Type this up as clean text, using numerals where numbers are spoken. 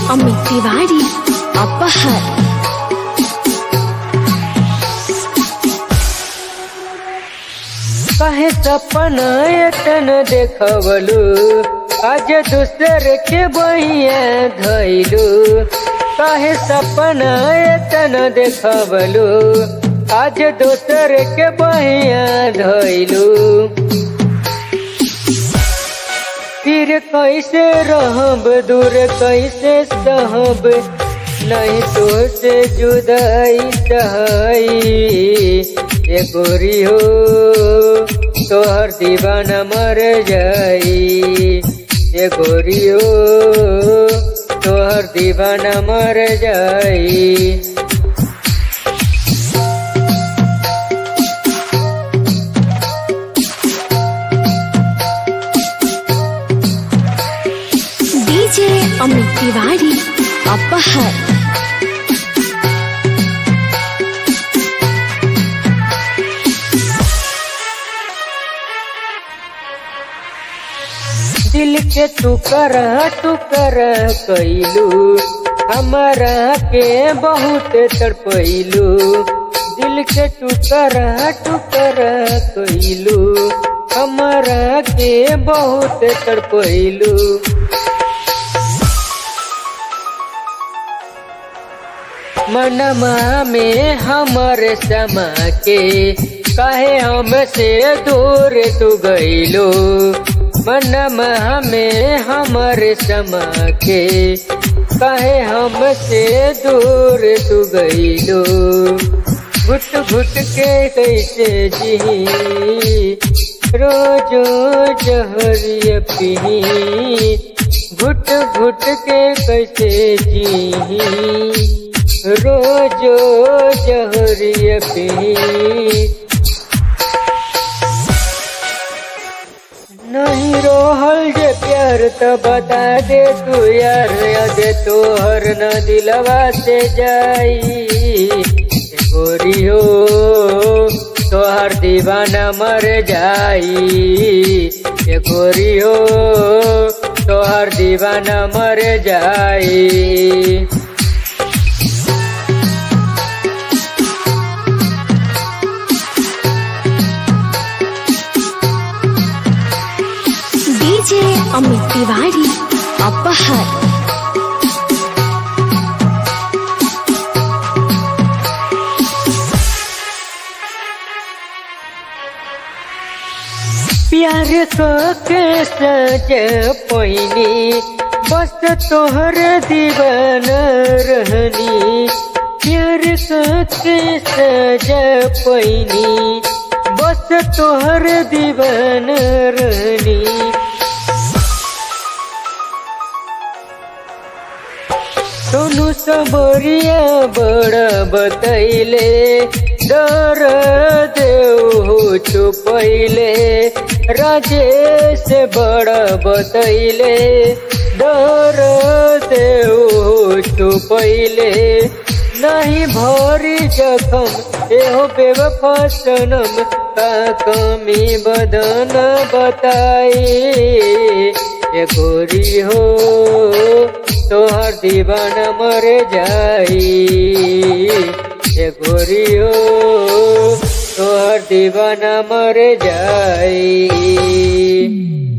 अमित तिवारी अपहर। कहे सपना एतन देखवलू, आज दूसर के बहिया धैलू। कहे सपना एतन देखवलू, आज दूसर के बहिया धैलू। फिर कैसे रहब दूर कैसे सहब, नहीं तो से जुदाई सहाई। ये गोरी हो तोहर दीवाना मर जाई। ये गोरी हो तोहर दीवाना मर जाई। डीजे अमित तिवारी अपहर। दिल के टुकड़ा टुकड़ा कैलू, हमारा के बहुत तड़पैलू। दिल के टुकड़ा टुकड़ा कैलू, हमारा के बहुत तड़पैलू। मनमा में हमारे समा के काहे हमसे दूर तू गईलो। मनमा में हमारे समा के काहे हमसे दूर तू गईलो। घुट घुट के कैसे जी रोजो जहरिया पी। घुट घुट के कैसे जी रोजो जहरिया पी। नहीं रोहल जे प्यार तो बता दे तू यार, याद तोहर न दिलवा से जाई। गोरी हो तोहर दीवाना मर जाई। ये गोरी हो तोहर दीवाना मर जाई। डीजे अमित तिवारी अपहर। प्यार के सज पैनी, बस तोहर दीवाना रहनी। प्यार के सज पैनी, बस तोहर दीवाना रहनी। सोनू सबरिया बड़ा बतैले, दर्द हो छुपैले। राजेश बड़ा बतैले, दर्द हो छुपैले। नहीं भरी जखम एहो बेवफा सनम, का कमी बदन बताई। ये गोरी हो तोहर दीवाना मर जाई। ये गोरी हो तोहर दीवाना मर जाई।